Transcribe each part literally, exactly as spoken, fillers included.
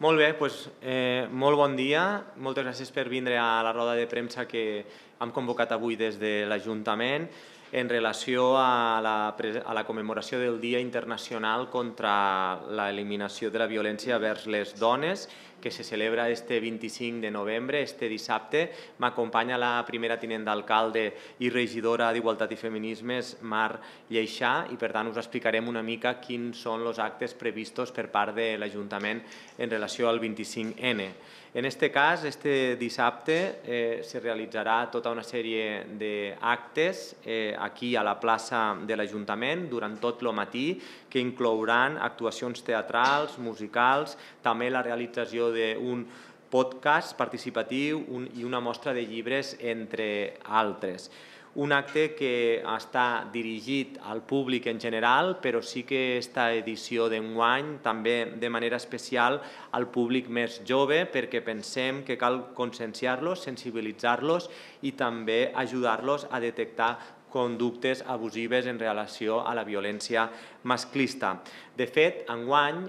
Molt bé, doncs, eh, molt bon dia. Moltes gràcies per vindre a la roda de premsa que hem convocat avui des de l'Ajuntament en relació a la, a la commemoració del Dia Internacional contra l'Eliminació de la Violència vers les Dones, que se celebra este vint-i-cinc de novembre, este dissabte. M'acompanya la primera tinent d'alcalde i regidora d'Igualtat i Feminismes, Mar Lleixà, i per tant us explicarem una mica quins són els actes previstos per part de l'Ajuntament en relació al vint-i-cinc ene. En aquest cas, este dissabte, eh, se realitzarà tota una sèrie d'actes eh, aquí a la plaça de l'Ajuntament durant tot el matí, que inclouran actuacions teatrals, musicals, també la realització d'un podcast participatiu i una mostra de llibres, entre altres. Un acte que està dirigit al públic en general, però sí que aquesta edició d'enguany també de manera especial al públic més jove, perquè pensem que cal conscienciar-los, sensibilitzar-los i també ajudar-los a detectar conductes abusives en relació a la violència masclista. De fet, enguany,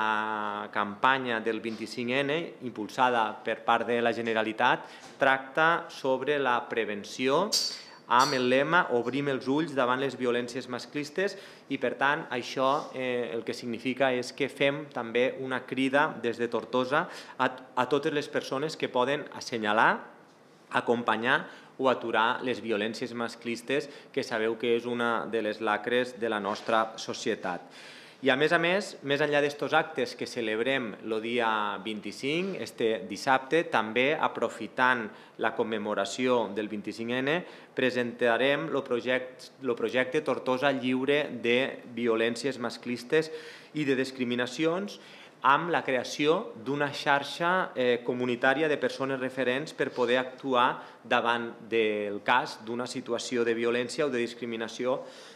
la campanya del vint-i-cinc ene, impulsada per part de la Generalitat, tracta sobre la prevenció amb el lema «Obrim els ulls davant les violències masclistes» i, per tant, això eh, el que significa és que fem també una crida des de Tortosa a, a totes les persones que poden assenyalar, acompanyar o aturar les violències masclistes, que sabeu que és una de les lacres de la nostra societat. I a més a més, més enllà d'aquests actes que celebrem el dia vint-i-cinc, este dissabte, també aprofitant la commemoració del vint-i-cinc ene, presentarem el projecte, el projecte Tortosa lliure de violències masclistes i de discriminacions, amb la creació d'una xarxa eh, comunitària de persones referents per poder actuar davant del cas d'una situació de violència o de discriminació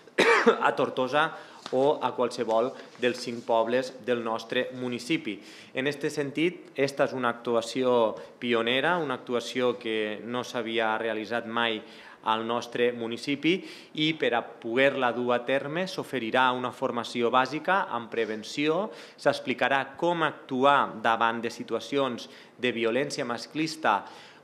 a Tortosa o a qualsevol dels cinc pobles del nostre municipi. En aquest sentit, aquesta és una actuació pionera, una actuació que no s'havia realitzat mai al nostre municipi i per a poder-la dur a terme s'oferirà una formació bàsica en prevenció, s'explicarà com actuar davant de situacions de violència masclista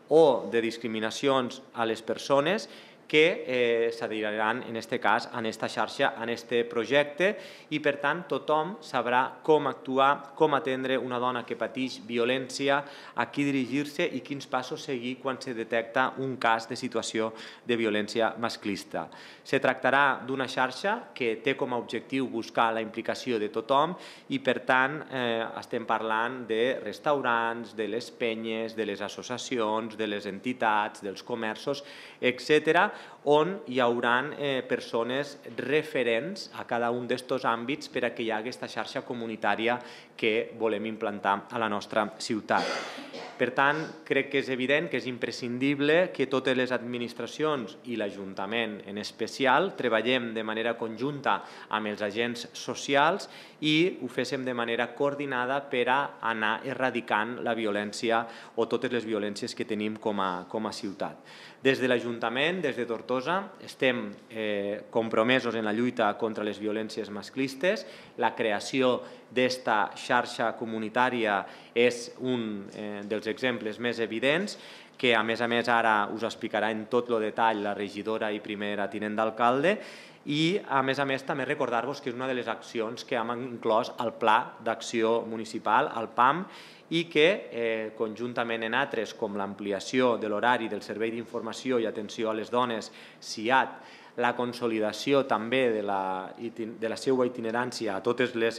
o de discriminacions a les persones que eh, s'adheriran en aquest cas en aquesta xarxa, en aquest projecte, i per tant tothom sabrà com actuar, com atendre una dona que pateix violència, a qui dirigir-se i quins passos seguir quan se detecta un cas de situació de violència masclista. Se tractarà d'una xarxa que té com a objectiu buscar la implicació de tothom i per tant eh, estem parlant de restaurants, de les penyes, de les associacions, de les entitats, dels comerços, etcètera, on hi haurà eh, persones referents a cada un d'aquests àmbits per a que hi hagi aquesta xarxa comunitària que volem implantar a la nostra ciutat. Per tant, crec que és evident que és imprescindible que totes les administracions i l'Ajuntament en especial treballem de manera conjunta amb els agents socials i ho féssim de manera coordinada per a anar erradicant la violència o totes les violències que tenim com a, com a ciutat. Des de l'Ajuntament, des de Tortosa, estem eh, compromesos en la lluita contra les violències masclistes. La creació d'esta xarxa comunitària és un eh, dels exemples més evidents, que a més a més ara us explicarà en tot el detall la regidora i primera tinent d'alcalde, i a més a més també recordar-vos que és una de les accions que hem inclòs al Pla d'Acció Municipal, al P A M, i que eh, conjuntament en altres com l'ampliació de l'horari del Servei d'Informació i Atenció a les Dones, S I A T, la consolidació també de la, de la seva itinerància a totes les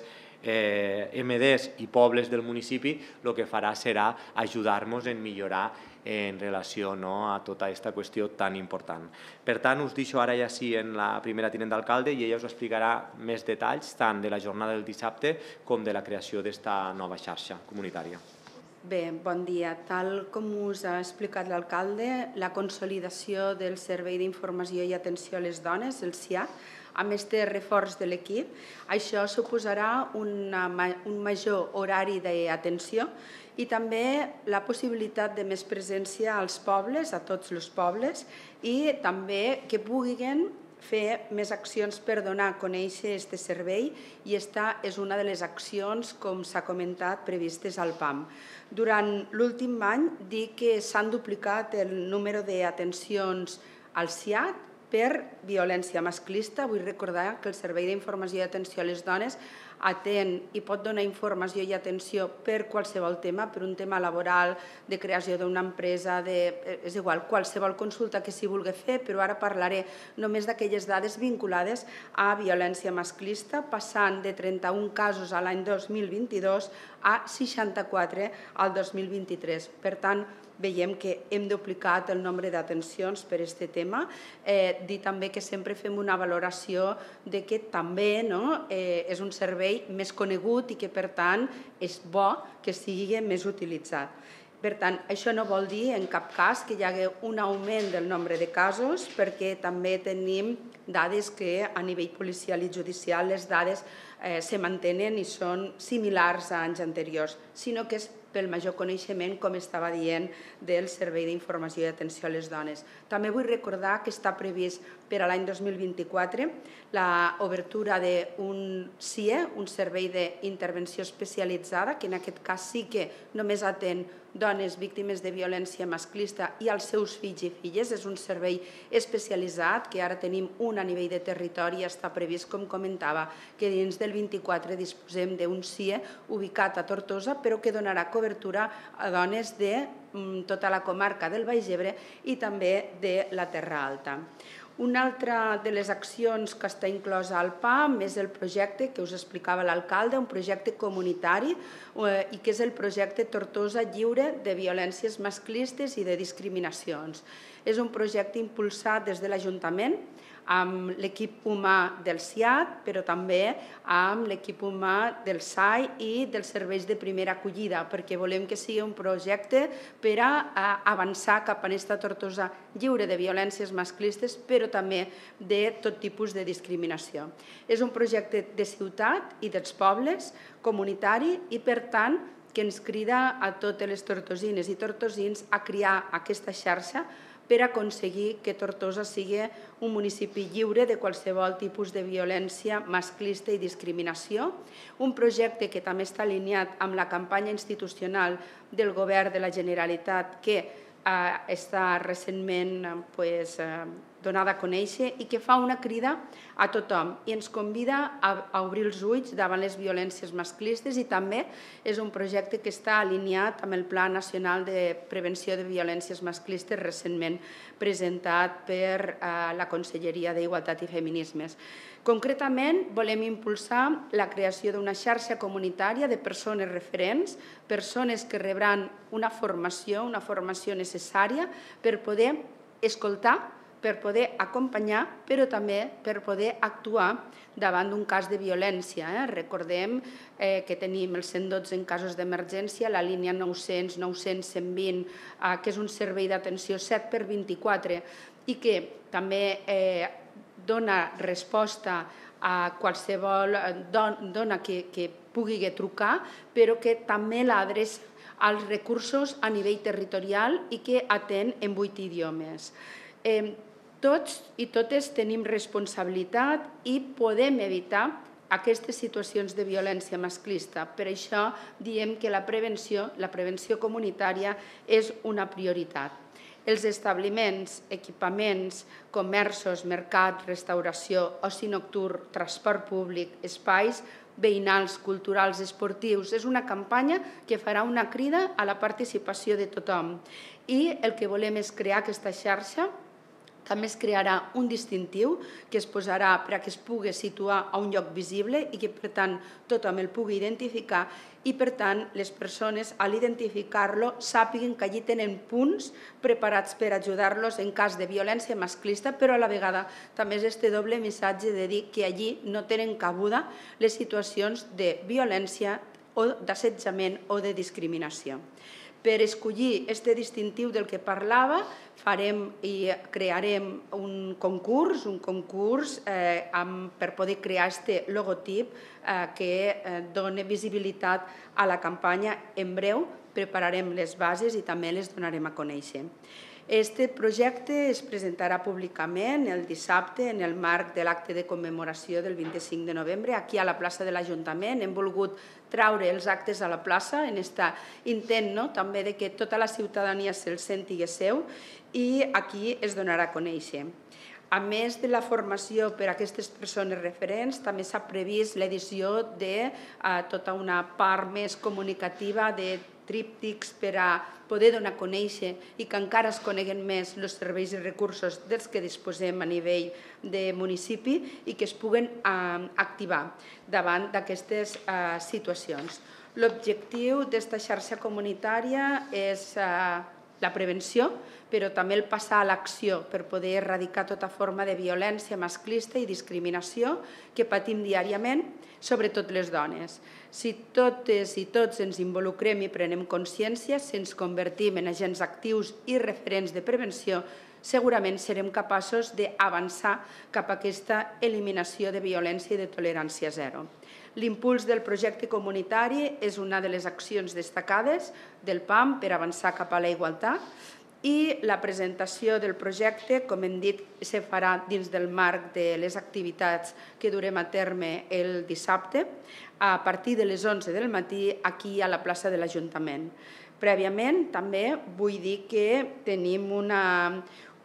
eh, eme des i pobles del municipi, el que farà serà ajudar-nos en millorar en relació no, a tota aquesta qüestió tan important. Per tant, us deixo ara ja sí en la primera tinent d'alcalde i ella us explicarà més detalls tant de la jornada del dissabte com de la creació d'esta nova xarxa comunitària. Bé, bon dia. Tal com us ha explicat l'alcalde, la consolidació del Servei d'Informació i Atenció a les Dones, el S I A T, amb aquest reforç de l'equip, això suposarà una, un major horari d'atenció i també la possibilitat de més presència als pobles, a tots els pobles, i també que puguin fer més accions per donar a conèixer aquest servei i aquesta és una de les accions, com s'ha comentat, previstes al P A M. Durant l'últim any, dic que s'han duplicat el número d'atencions al S I A T per violència masclista. Vull recordar que el Servei d'Informació i Atenció a les Dones atén i pot donar informació i atenció per qualsevol tema, per un tema laboral, de creació d'una empresa, és igual, qualsevol consulta que s'hi vulgui fer, però ara parlaré només d'aquelles dades vinculades a violència masclista, passant de trenta-un casos a l'any dos mil vint-i-dos a seixanta-quatre al dos mil vint-i-tres. Per tant, veiem que hem duplicat el nombre d'atencions per a aquest tema. Dir també que sempre fem una valoració de que també és un servei més conegut i que, per tant, és bo que sigui més utilitzat. Per tant, això no vol dir en cap cas que hi hagi un augment del nombre de casos, perquè també tenim dades que a nivell policial i judicial les dades se mantenen i són similars a anys anteriors, sinó que és pel major coneixement, com estava dient, del Servei d'Informació i Atenció a les Dones. També vull recordar que està previst per a l'any dos mil vint-i-quatre l'obertura d'un S I E, un servei d'intervenció especialitzada, que en aquest cas sí que només atén dones víctimes de violència masclista i els seus fills i filles. És un servei especialitzat que ara tenim un a nivell de territori i està previst, com comentava, que dins del vint-i-quatre disposem d'un S I E ubicat a Tortosa, però que donarà cobertura a dones de tota la comarca del Baix Ebre i també de la Terra Alta. Una altra de les accions que està inclosa al P A M és el projecte que us explicava l'alcalde, un projecte comunitari i que és el projecte Tortosa lliure de violències masclistes i de discriminacions. És un projecte impulsat des de l'Ajuntament amb l'equip humà del S I A T, però també amb l'equip humà del S A I i dels serveis de primera acollida, perquè volem que sigui un projecte per a avançar cap a aquesta Tortosa lliure de violències masclistes, però també de tot tipus de discriminació. És un projecte de ciutat i dels pobles, comunitari, i per tant que ens crida a totes les tortosines i tortosins a crear aquesta xarxa per aconseguir que Tortosa sigui un municipi lliure de qualsevol tipus de violència masclista i discriminació. Un projecte que també està alineat amb la campanya institucional del Govern de la Generalitat que està recentment donada a conèixer i que fa una crida a tothom i ens convida a obrir els ulls davant les violències masclistes i també és un projecte que està alineat amb el Pla Nacional de Prevenció de Violències Masclistes recentment presentat per la Conselleria d'Igualtat i Feminismes. Concretament, volem impulsar la creació d'una xarxa comunitària de persones referents, persones que rebran una formació, una formació necessària per poder escoltar, per poder acompanyar, però també per poder actuar davant d'un cas de violència. Recordem que tenim el cent dotze en casos d'emergència, la línia nou-cents, nou-cents, cent vint, que és un servei d'atenció set per vint-i-quatre i que també dona resposta a qualsevol dona que pugui trucar, però que també l'adreça als recursos a nivell territorial i que atén en vuit idiomes. Tots i totes tenim responsabilitat i podem evitar aquestes situacions de violència masclista. Per això diem que la prevenció, la prevenció comunitària és una prioritat. Els establiments, equipaments, comerços, mercats, restauració, oci nocturn, transport públic, espais veïnals, culturals, esportius. És una campanya que farà una crida a la participació de tothom. I el que volem és crear aquesta xarxa. També es crearà un distintiu que es posarà perquè es pugui situar a un lloc visible i que, per tant, tothom el pugui identificar i, per tant, les persones, a l'identificar-lo, sàpiguen que allí tenen punts preparats per ajudar-los en cas de violència masclista, però a la vegada també és este doble missatge de dir que allí no tenen cabuda les situacions de violència o d'assetjament o de discriminació. Per escollir aquest distintiu del que parlava, farem i crearem un concurs, un concurs per poder crear aquest logotip que doni visibilitat a la campanya. En breu prepararem les bases i també les donarem a conèixer. Este projecte es presentarà públicament el dissabte en el marc de l'acte de commemoració del vint-i-cinc de novembre. Aquí a la plaça de l'Ajuntament hem volgut traure els actes a la plaça en aquest intent també que tota la ciutadania se'l senti seu i aquí es donarà a conèixer. A més de la formació per a aquestes persones referents, també s'ha previst l'edició de tota una part més comunicativa de tríptics per a poder donar a conèixer i que encara es coneguen més els serveis i recursos dels que disposem a nivell de municipi i que es puguen activar davant d'aquestes situacions. L'objectiu d'esta xarxa comunitària és la prevenció, però també el passar a l'acció per poder erradicar tota forma de violència masclista i discriminació que patim diàriament, sobretot les dones. Si totes i tots ens involucrem i prenem consciència, si ens convertim en agents actius i referents de prevenció, segurament serem capaços d'avançar cap a aquesta eliminació de violència i de tolerància zero. L'impuls del projecte comunitari és una de les accions destacades del P A M per avançar cap a la igualtat i la presentació del projecte, com hem dit, se farà dins del marc de les activitats que durem a terme el dissabte a partir de les onze del matí aquí a la plaça de l'Ajuntament. Prèviament també vull dir que tenim una...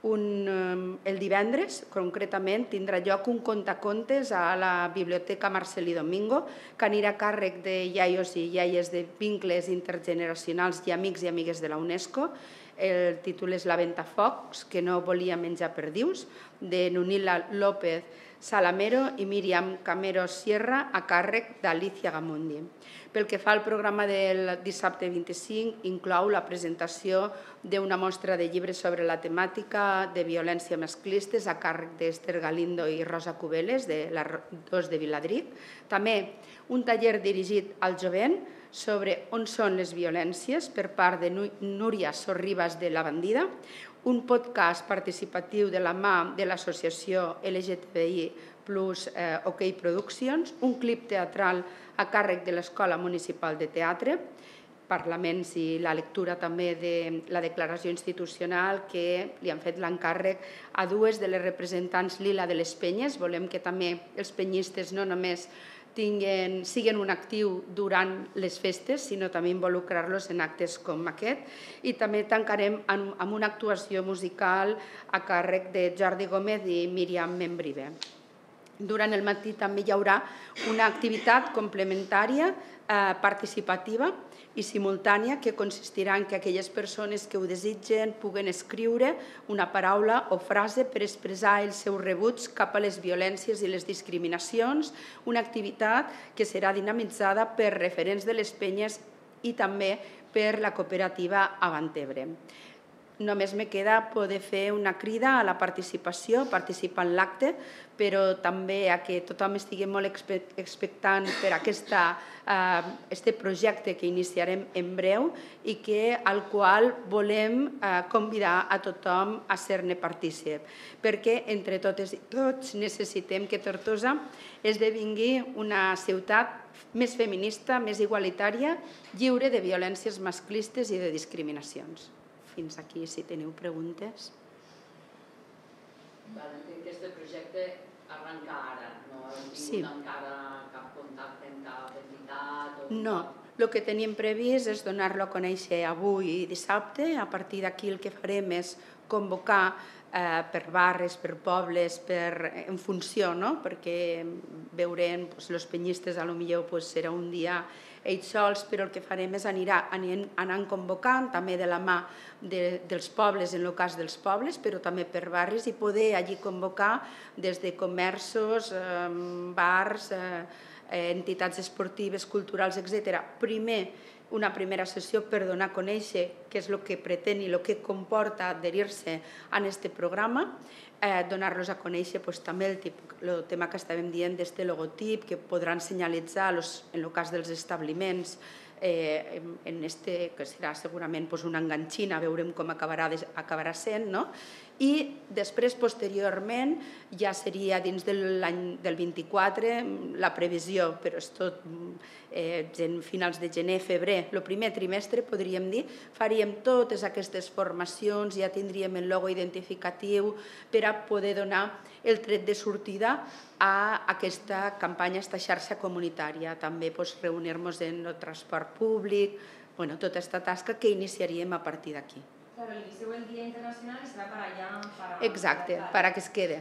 Un, el divendres, concretament, tindrà lloc un contacontes a la Biblioteca Marcelí Domingo, que anirà a càrrec de iaios i iaies de vincles intergeneracionals i amics i amigues de la UNESCO. El títol és La Ventafocs, que no volia menjar perdius, de Nunila López Salamero i Míriam Camero Sierra, a càrrec d'Alicia Gamundi. Pel que fa al programa del dissabte vint-i-cinc, inclou la presentació d'una mostra de llibres sobre la temàtica de violència masclistes a càrrec d'Esther Galindo i Rosa Cubeles, de les dos de Viladric. També un taller dirigit al jovent sobre on són les violències per part de Núria Sorribas de La Bandida, un podcast participatiu de la mà de l'associació L G T B I plus OK Productions, un clip teatral a càrrec de l'Escola Municipal de Teatre, parlaments i la lectura també de la declaració institucional que li han fet l'encàrrec a dues de les representants lila de les penyes. Volem que també els penyistes no només tinguin, siguin un actiu durant les festes, sinó també involucrar-los en actes com aquest. I també tancarem amb una actuació musical a càrrec de Jordi Gómez i Míriam Membrive. Durant el matí també hi haurà una activitat complementària participativa i simultània que consistirà en que aquelles persones que ho desitgen puguen escriure una paraula o frase per expressar el seu rebuig cap a les violències i les discriminacions, una activitat que serà dinamitzada per referents de les penyes i també per la cooperativa Avantebre. Només me queda poder fer una crida a la participació, participar en l'acte, però també a que tothom estigui molt expectant per aquest projecte que iniciarem en breu i que al qual volem convidar a tothom a ser-ne partícip, perquè entre totes i tots necessitem que Tortosa esdevingui una ciutat més feminista, més igualitària, lliure de violències masclistes i de discriminacions. Fins aquí, si teniu preguntes. Entenc que aquest projecte arrenca ara, no heu tingut encara cap contacte amb cap entitat? No, el que tenim previst és donar-lo a conèixer avui i dissabte. A partir d'aquí el que farem és convocar per barris, per pobles, en funció, perquè veurem, els penyistes potser serà un dia ells sols, però el que farem és anar convocant també de la mà dels pobles, en el cas dels pobles, però també per barris i poder allí convocar des de comerços, bars, entitats esportives, culturals, etcètera. Primer, una primera sessió per donar a conèixer què és el que pretén i el que comporta adherir-se a aquest programa, donar-los a conèixer també el tema que estàvem dient d'aquest logotip que podran senyalitzar, en el cas dels establiments, en este, que serà segurament una enganxina, veurem com acabarà sent, no? I després, posteriorment, ja seria dins de l'any del vint-i-quatre la previsió, però és tot en finals de gener, febrer, el primer trimestre, podríem dir, faríem totes aquestes formacions, ja tindríem el logo identificatiu per a poder donar el tret de sortida a aquesta campanya, a aquesta xarxa comunitària. També reunir-nos en el transport públic, tota aquesta tasca que iniciaríem a partir d'aquí. Claro, el inicio del Día Internacional será para allá, para... Exacte, para que es quede.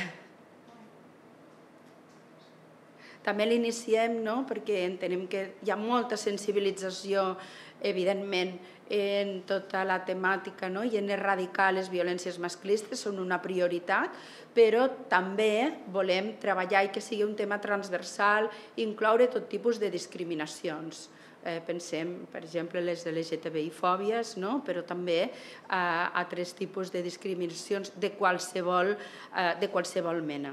També l'iniciem perquè entenem que hi ha molta sensibilització, evidentment, en tota la temàtica i en erradicar les violències masclistes, són una prioritat, però també volem treballar i que sigui un tema transversal, incloure tot tipus de discriminacions. Pensem, per exemple, les L G T B I-fòbies, però també altres tipus de discriminacions de qualsevol mena.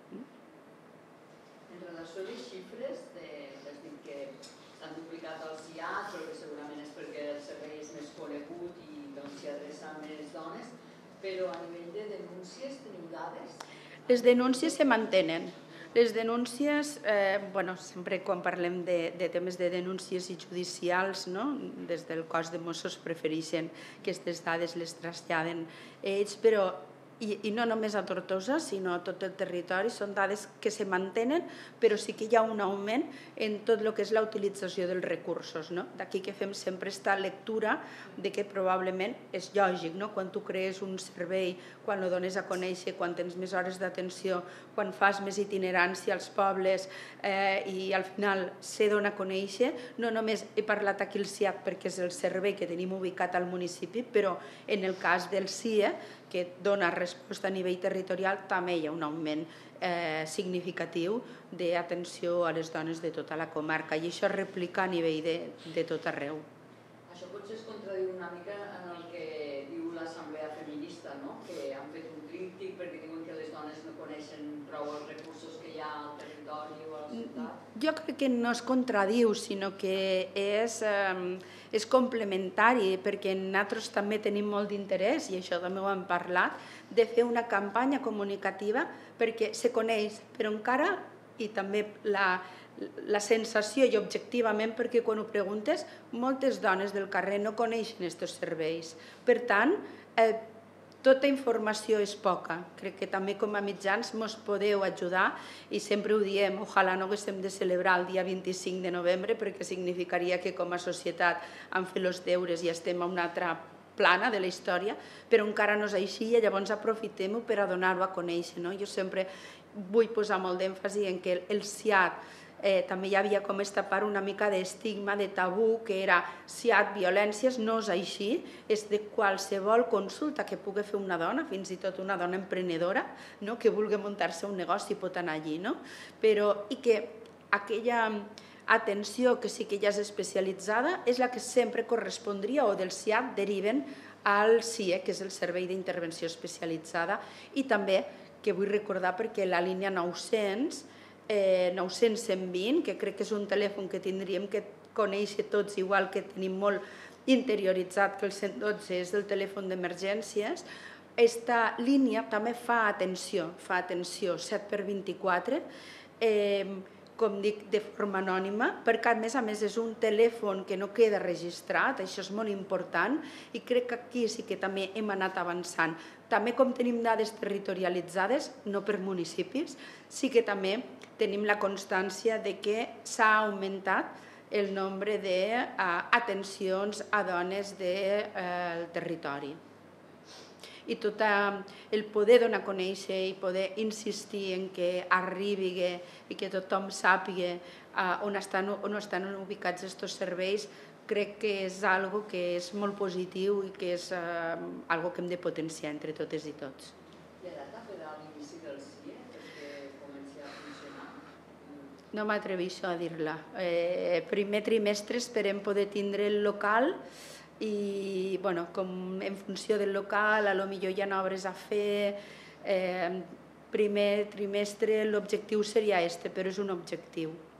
En relació a les xifres, has dit que s'han duplicat els C I A T, però que segurament és perquè el servei és més conegut i s'hi adreça a més dones, però a nivell de denúncies teniu dades? Les denúncies se mantenen. Les denúncies, sempre quan parlem de temes de denúncies i judicials, des del cos de Mossos prefereixen que aquestes dades les traslladen ells, però i no només a Tortosa, sinó a tot el territori, són dades que se mantenen, però sí que hi ha un augment en tot el que és la utilització dels recursos. D'aquí que fem sempre aquesta lectura de que probablement és lògic, quan tu crees un servei, quan el dones a conèixer, quan tens més hores d'atenció, quan fas més itinerància als pobles i al final se dona a conèixer, no només he parlat aquí al C I A C perquè és el servei que tenim ubicat al municipi, però en el cas del C I E, que dona resposta a nivell territorial, també hi ha un augment significatiu d'atenció a les dones de tota la comarca i això es replica a nivell de tot arreu. Això potser es contradiu una mica en el que diu l'Assemblea Feminista, que han fet un crític perquè diuen que les dones no coneixen prou els recursos que hi ha al territori o a la ciutat. Jo crec que no es contradiu, sinó que és complementari, perquè nosaltres també tenim molt d'interès, i això també ho hem parlat, de fer una campanya comunicativa perquè se coneix, però encara, i també la sensació i objectivament, perquè quan ho preguntes, moltes dones del carrer no coneixen aquests serveis. Per tant, tota informació és poca. Crec que també com a mitjans ens podeu ajudar i sempre ho diem, ojalà no haguéssim de celebrar el dia vint-i-cinc de novembre perquè significaria que com a societat hem fet els deures i estem a una altra plana de la història, però encara no és així i llavors aprofitem-ho per a donar-ho a conèixer. Jo sempre vull posar molt d'èmfasi en que el C I A T també hi havia com aquesta part una mica d'estigma, de tabú, que era C I A T violències, no és així, és de qualsevol consulta que pugui fer una dona, fins i tot una dona emprenedora, que vulgui muntar-se un negoci pot anar allí, però i que aquella atenció que sí que ja és especialitzada és la que sempre correspondria o del C I A T deriven al C I E, que és el Servei d'Intervenció Especialitzada, i també, que vull recordar perquè la línia nou-cents, nou-cents cent vint, que crec que és un telèfon que tindríem que conèixer tots, igual que tenim molt interioritzat que el cent dotze és el telèfon d'emergències, aquesta línia també fa atenció, fa atenció set per vint-i-quatre, com dic, de forma anònima, perquè a més a més és un telèfon que no queda registrat, això és molt important, i crec que aquí sí que també hem anat avançant. També com tenim dades territorialitzades, no per municipis, sí que també tenim la constància que s'ha augmentat el nombre d'atencions a dones del territori. I tot el poder donar a conèixer i poder insistir en que arribi i que tothom sàpiga on estan ubicats aquests serveis, crec que és una que és molt positiu i que és una que hem de potenciar entre totes i tots. Hi ha data per a l'inici del C I E perquè comenci a funcionar? No m'atreveixo a dir-la. Primer trimestre esperem poder tindre el local i com en funció del local potser hi ha obres a fer. Primer trimestre l'objectiu seria aquest, però és un objectiu.